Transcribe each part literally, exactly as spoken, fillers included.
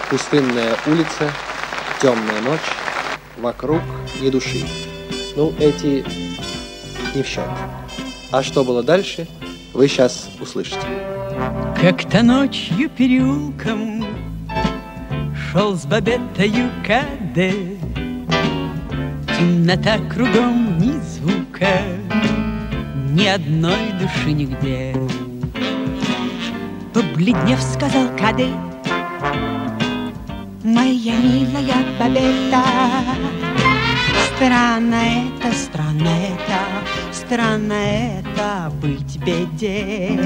Пустынная улица, темная ночь, вокруг ни души. Ну, эти не в счет. А что было дальше, вы сейчас услышите. Как-то ночью переулком шел с Бабеттою Каде. Темнота кругом, ни звука, ни одной души нигде. Побледнев, сказал Каде: моя милая Бабетта, странно это, странно это, странно это быть беде.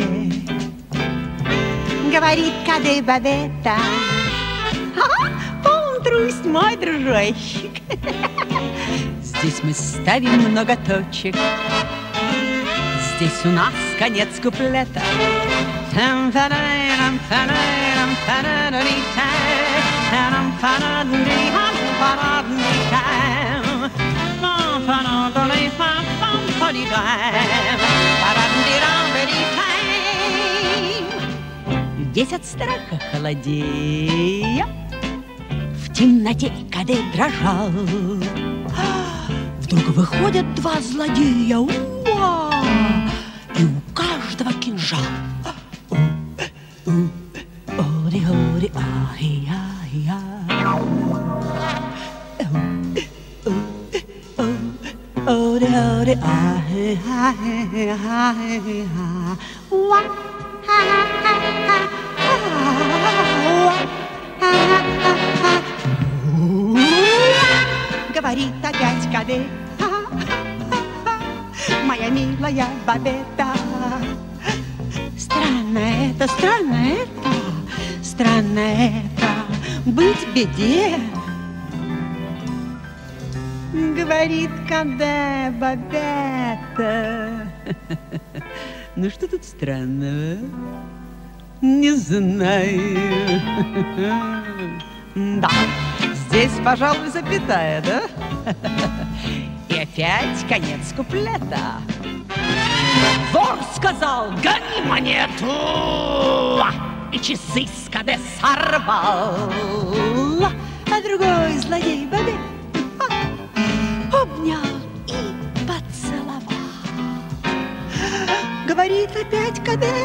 Говорит Каде Бабетта: он трусть, мой дружочек. Здесь мы ставим много точек, здесь у нас конец куплета. Здесь от страха холодея в темноте Каде дрожал. Вдруг выходят два злодея, уа, и у каждого кинжал. Оди-оди, ахи-ахи-а. Оди-оди, ахи-ахи-ахи-а. Уа, ха-ха-ха-ха. Говорит опять Каде: моя милая Бабетта, странно это, странно это, странно это быть в беде. Говорит Каде Бабетта: ну что тут странного? Не знаю. Да, здесь, пожалуй, запятая, да? И опять конец куплета. Вор сказал: гони монету, и часы с Каде сорвал. А другой злодей Бабетту обнял и поцеловал. Говорит опять Каде: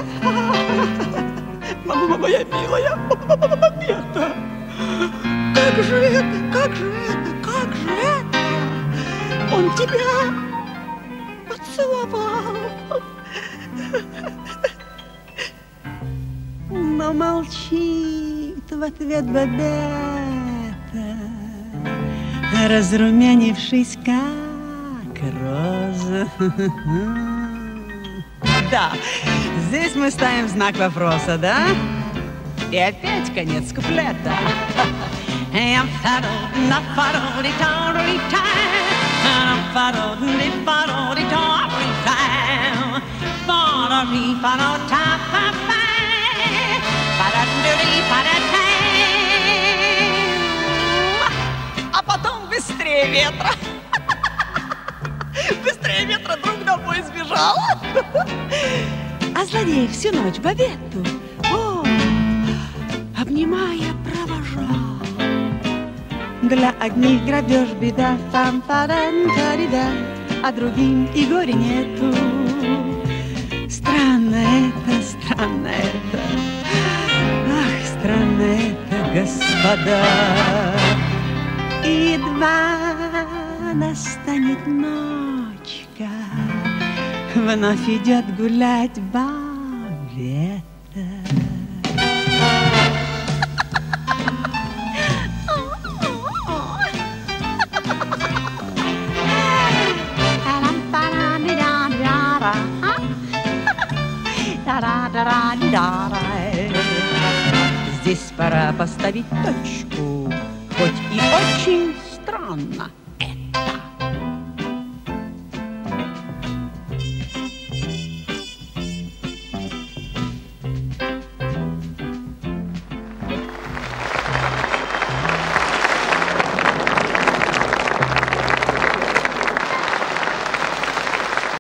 моя милая Бабетта, как же это, как же это, как же это? Он тебя поцеловал. Но молчит в ответ Бабетта, разрумянившись, как роза. Да, здесь мы ставим знак вопроса, да? И опять конец куплета. А потом быстрее ветра. Быстрее ветра друг домой сбежал. А злодей всю ночь Бабетту, о, обнимая, провожал. Для одних грабеж беда, там паран тарида, а другим и горя нету. Странно это, странно это, ах, странно это, господа. Едва настанет ночка, вновь идет гулять Бабетта. Здесь пора поставить точку, хоть и очень странно.